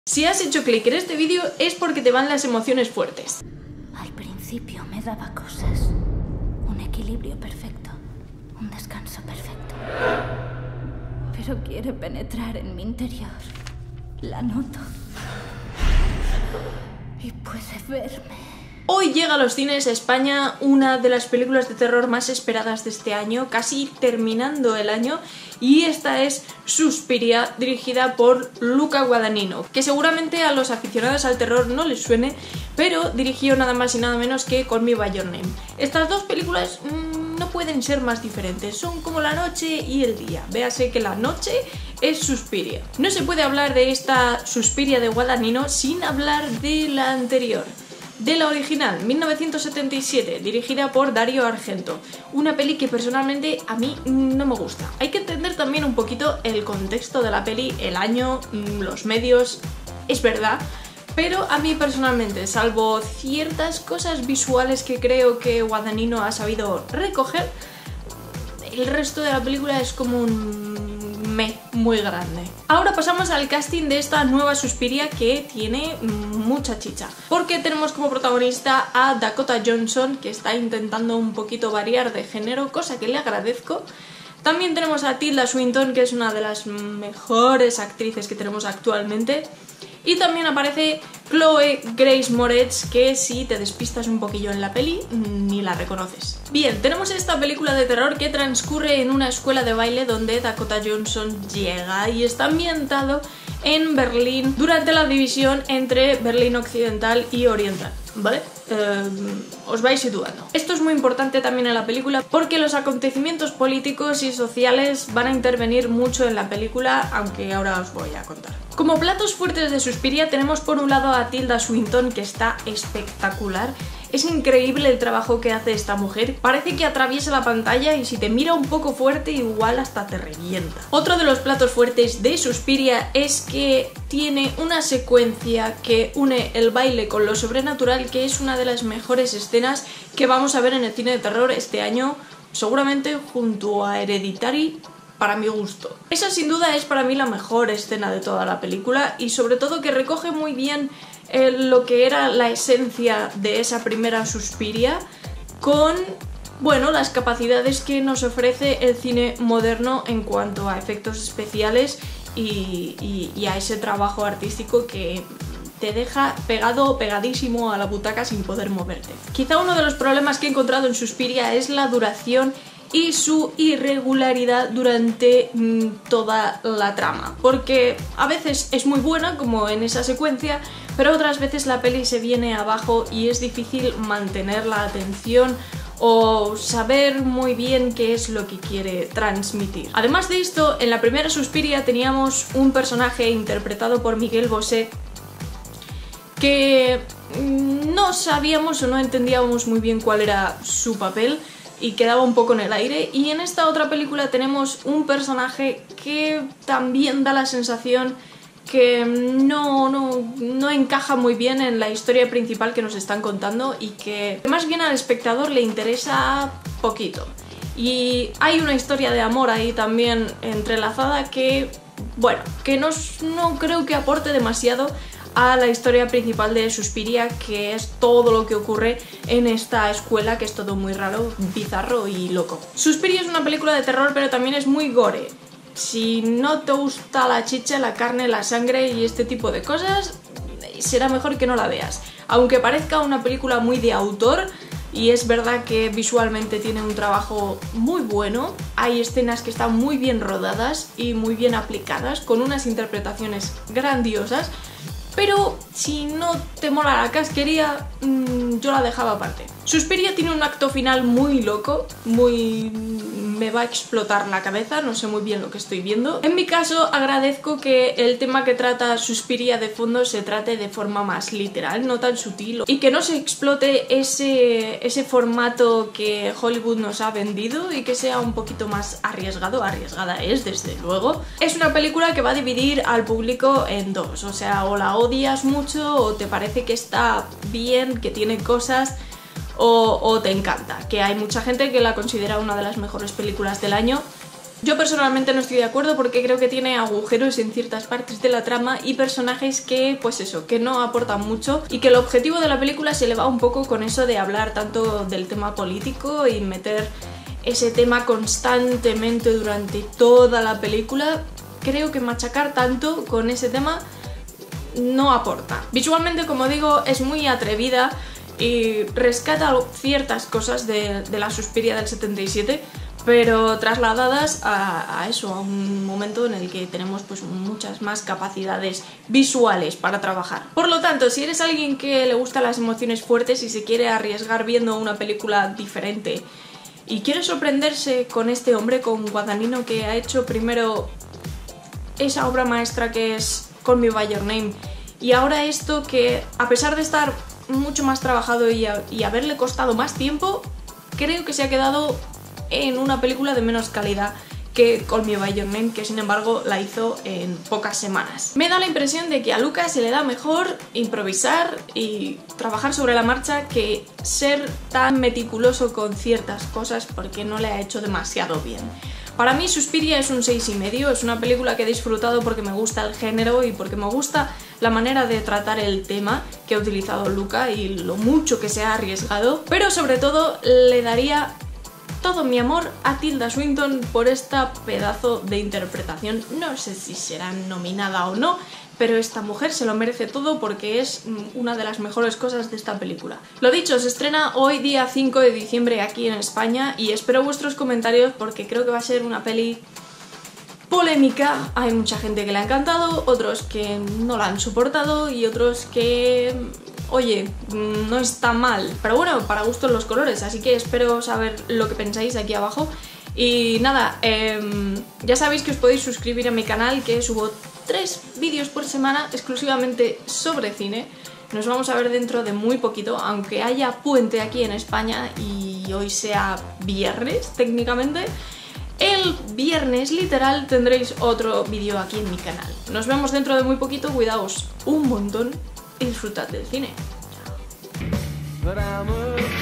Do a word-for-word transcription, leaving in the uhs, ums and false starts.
Si has hecho clic en este vídeo es porque te van las emociones fuertes. Al principio me daba cosas. Un equilibrio perfecto. Un descanso perfecto. Pero quiere penetrar en mi interior. La noto. Y puede verme. Hoy llega a los cines a España una de las películas de terror más esperadas de este año, casi terminando el año, y esta es Suspiria, dirigida por Luca Guadagnino, que seguramente a los aficionados al terror no les suene, pero dirigió nada más y nada menos que Call Me By Your Name. Estas dos películas mmm, no pueden ser más diferentes, son como la noche y el día. Véase que la noche es Suspiria. No se puede hablar de esta Suspiria de Guadagnino sin hablar de la anterior. De la original, mil novecientos setenta y siete, dirigida por Dario Argento. Una peli que personalmente a mí no me gusta. Hay que entender también un poquito el contexto de la peli, el año, los medios, es verdad. Pero a mí personalmente, salvo ciertas cosas visuales que creo que Guadagnino ha sabido recoger, el resto de la película es como un me muy grande. Ahora pasamos al casting de esta nueva Suspiria que tiene mucha chicha, porque tenemos como protagonista a Dakota Johnson, que está intentando un poquito variar de género, cosa que le agradezco. También tenemos a Tilda Swinton, que es una de las mejores actrices que tenemos actualmente. Y también aparece Chloe Grace Moretz, que si te despistas un poquillo en la peli, ni la reconoces. Bien, tenemos esta película de terror que transcurre en una escuela de baile donde Dakota Johnson llega y está ambientado en Berlín durante la división entre Berlín Occidental y Oriental, ¿vale? Eh, os vais situando. Esto es muy importante también en la película porque los acontecimientos políticos y sociales van a intervenir mucho en la película, aunque ahora os voy a contar. Como platos fuertes de Suspiria tenemos por un lado a Tilda Swinton, que está espectacular. Es increíble el trabajo que hace esta mujer, parece que atraviesa la pantalla y si te mira un poco fuerte igual hasta te revienta. Otro de los platos fuertes de Suspiria es que tiene una secuencia que une el baile con lo sobrenatural, que es una de las mejores escenas que vamos a ver en el cine de terror este año, seguramente junto a Hereditary, para mi gusto. Esa sin duda es para mí la mejor escena de toda la película y sobre todo que recoge muy bien eh, lo que era la esencia de esa primera Suspiria con, bueno, las capacidades que nos ofrece el cine moderno en cuanto a efectos especiales y, y, y a ese trabajo artístico que te deja pegado o pegadísimo a la butaca sin poder moverte. Quizá uno de los problemas que he encontrado en Suspiria es la duración y su irregularidad durante mmm, toda la trama, porque a veces es muy buena, como en esa secuencia, pero otras veces la peli se viene abajo y es difícil mantener la atención o saber muy bien qué es lo que quiere transmitir. Además de esto, en la primera Suspiria teníamos un personaje interpretado por Miguel Bosé que no sabíamos o no entendíamos muy bien cuál era su papel y quedaba un poco en el aire, y en esta otra película tenemos un personaje que también da la sensación que no, no, no encaja muy bien en la historia principal que nos están contando y que más bien al espectador le interesa poquito. Y hay una historia de amor ahí también entrelazada que, bueno, que no, no creo que aporte demasiado a la historia principal de Suspiria, que es todo lo que ocurre en esta escuela, que es todo muy raro, bizarro y loco. Suspiria es una película de terror, pero también es muy gore. Si no te gusta la chicha, la carne, la sangre y este tipo de cosas, será mejor que no la veas. Aunque parezca una película muy de autor, y es verdad que visualmente tiene un trabajo muy bueno, hay escenas que están muy bien rodadas y muy bien aplicadas, con unas interpretaciones grandiosas, pero si no te mola la casquería, mmm, yo la dejaba aparte. Suspiria tiene un acto final muy loco, muy... me va a explotar la cabeza, no sé muy bien lo que estoy viendo. En mi caso agradezco que el tema que trata Suspiria de fondo se trate de forma más literal, no tan sutil, y que no se explote ese, ese formato que Hollywood nos ha vendido y que sea un poquito más arriesgado. Arriesgada es, desde luego. Es una película que va a dividir al público en dos, o sea, o la odias mucho o te parece que está bien, que tiene cosas, O, o te encanta, que hay mucha gente que la considera una de las mejores películas del año Yo personalmente no estoy de acuerdo porque creo que tiene agujeros en ciertas partes de la trama y personajes que, pues eso, que no aportan mucho y que el objetivo de la película se le va un poco con eso de hablar tanto del tema político y meter ese tema constantemente durante toda la película. Creo que machacar tanto con ese tema no aporta. Visualmente, como digo, es muy atrevida y rescata ciertas cosas de, de la Suspiria del setenta y siete, pero trasladadas a, a eso, a un momento en el que tenemos pues muchas más capacidades visuales para trabajar. Por lo tanto, si eres alguien que le gustan las emociones fuertes y se quiere arriesgar viendo una película diferente y quiere sorprenderse con este hombre, con Guadagnino, que ha hecho primero esa obra maestra que es Call Me By Your Name, y ahora esto que, a pesar de estar mucho más trabajado y, a, y haberle costado más tiempo, creo que se ha quedado en una película de menos calidad que Call Me By Your Name, que sin embargo la hizo en pocas semanas. Me da la impresión de que a Lucas se le da mejor improvisar y trabajar sobre la marcha que ser tan meticuloso con ciertas cosas, porque no le ha hecho demasiado bien. Para mí Suspiria es un seis y medio, es una película que he disfrutado porque me gusta el género y porque me gusta la manera de tratar el tema que ha utilizado Luca y lo mucho que se ha arriesgado, pero sobre todo le daría todo mi amor a Tilda Swinton por esta pedazo de interpretación. No sé si será nominada o no, pero esta mujer se lo merece todo porque es una de las mejores cosas de esta película. Lo dicho, se estrena hoy día cinco de diciembre aquí en España y espero vuestros comentarios porque creo que va a ser una peli polémica. Hay mucha gente que le ha encantado, otros que no la han soportado y otros que, oye, no está mal, pero bueno, para gustos los colores, así que espero saber lo que pensáis aquí abajo. Y nada, eh, ya sabéis que os podéis suscribir a mi canal, que subo tres vídeos por semana exclusivamente sobre cine. Nos vamos a ver dentro de muy poquito, aunque haya puente aquí en España y hoy sea viernes técnicamente. El viernes literal tendréis otro vídeo aquí en mi canal. Nos vemos dentro de muy poquito, cuidaos un montón y disfrutad del cine. Chao.